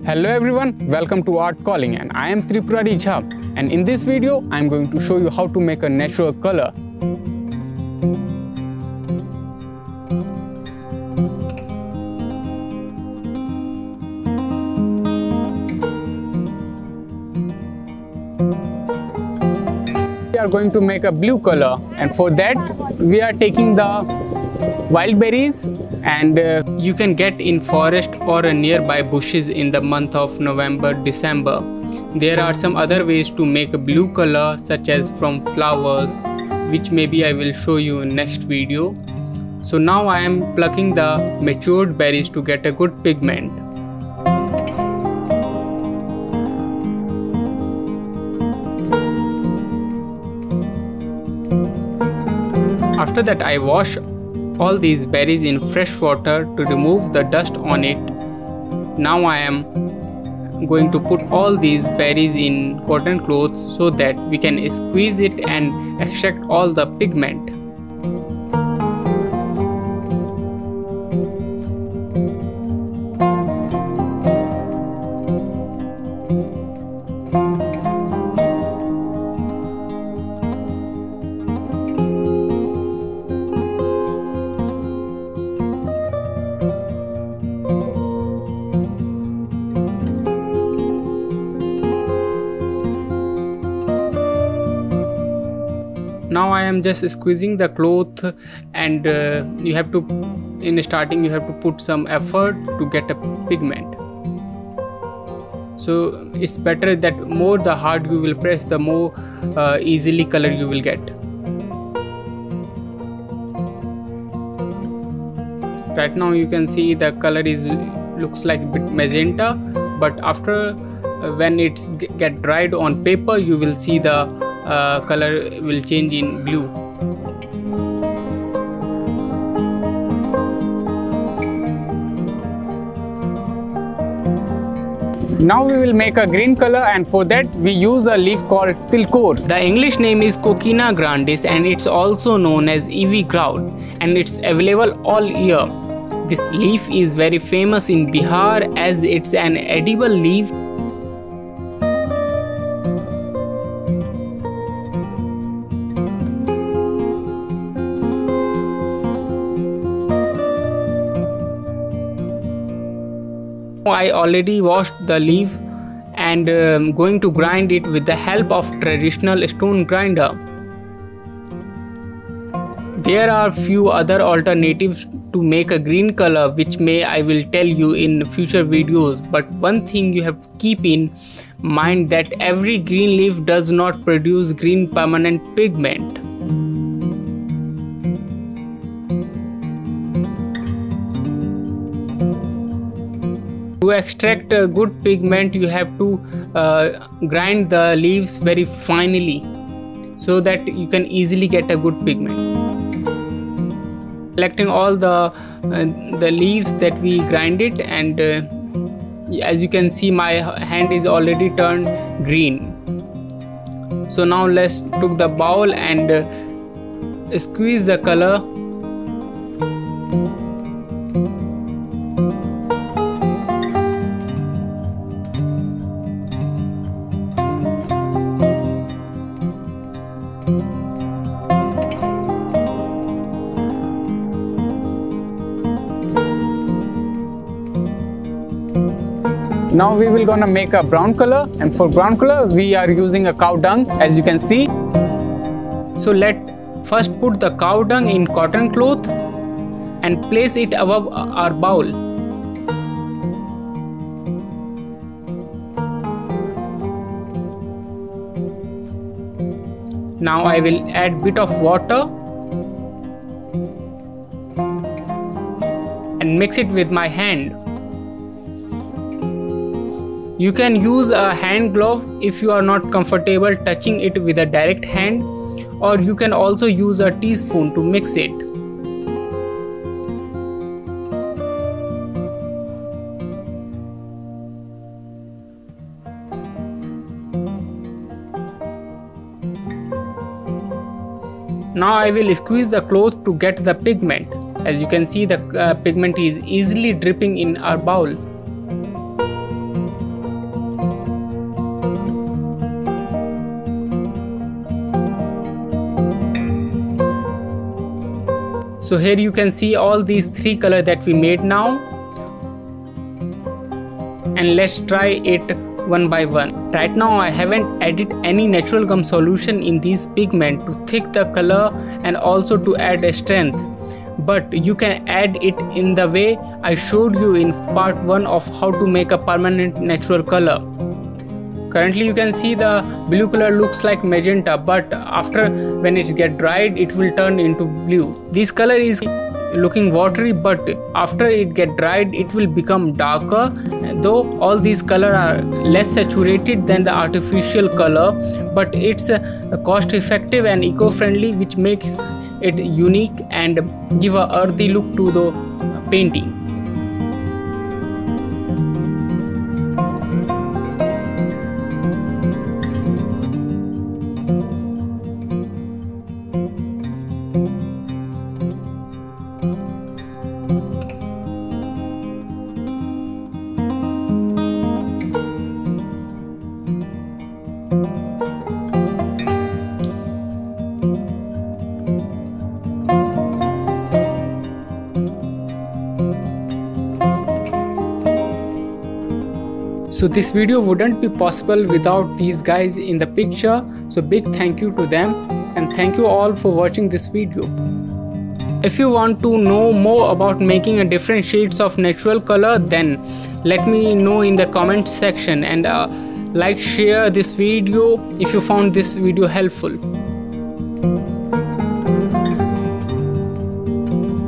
Hello everyone, welcome to Art Calling and I am Tripurari Jha, and in this video I am going to show you how to make a natural color. We are going to make a blue color, and for that we are taking the wild berries and you can get in forest or nearby bushes in the month of November, December. There are some other ways to make a blue color, such as from flowers, which maybe I will show you in next video. So now I am plucking the matured berries to get a good pigment. After that I wash all these berries in fresh water to remove the dust on it. Now I am going to put all these berries in cotton cloths so that we can squeeze it and extract all the pigment. Now I am just squeezing the cloth, and you have to, in starting you have to put some effort to get a pigment. So it's better that more the hard you will press, the more easily color you will get. Right now you can see the color looks like a bit magenta, but after when it's get dried on paper, you will see the color will change in blue. Now we will make a green color, and for that we use a leaf called tilkor. The English name is Coquina grandis and it's also known as ivy grout, and it's available all year. This leaf is very famous in Bihar as it's an edible leaf. I already washed the leaf and going to grind it with the help of traditional stone grinder. There are few other alternatives to make a green color, which I will tell you in future videos, but one thing you have to keep in mind that every green leaf does not produce green permanent pigment. To extract a good pigment, you have to grind the leaves very finely so that you can easily get a good pigment. Collecting all the leaves that we grinded, and as you can see my hand is already turned green. So now let's take the bowl and squeeze the color. Now we will gonna make a brown color, and for brown color we are using a cow dung, as you can see. So let first put the cow dung in cotton cloth and place it above our bowl. Now I will add bit of water and mix it with my hand. You can use a hand glove if you are not comfortable touching it with a direct hand, or you can also use a teaspoon to mix it. Now I will squeeze the cloth to get the pigment. As you can see, the pigment is easily dripping in our bowl. So here you can see all these 3 colors that we made now, and let's try it one by one. Right now I haven't added any natural gum solution in these pigment to thick the color and also to add a strength, but you can add it in the way I showed you in part 1 of how to make a permanent natural color. Currently you can see the blue color looks like magenta, but after when it gets dried it will turn into blue. This color is looking watery, but after it get dried it will become darker, though all these color are less saturated than the artificial color, but it's cost effective and eco-friendly, which makes it unique and give a earthy look to the painting. So this video wouldn't be possible without these guys in the picture, so big thank you to them, and thank you all for watching this video. If you want to know more about making a different shades of natural color, then let me know in the comment section, and like, share this video if you found this video helpful.